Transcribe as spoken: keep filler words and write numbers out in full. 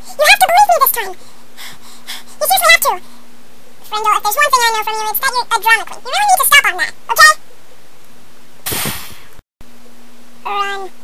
You have to believe me this time. You seriously have to. Friendo, if there's one thing I know from you, it's that you're a drama queen. You really need to stop on that, okay? Run.